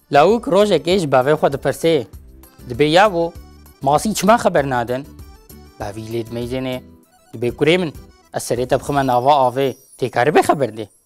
لاوک روژێکیش باوێ خۆ دەپرسێ دەبێ یاوۆ ماسی چما خەبەر نادەن باوی لێ دمەیزێنێ دەبێ کوڕێ من ئەس سەرێتە بخەمە ناوا ئاوێ تێکارە بێ خەبەر دێ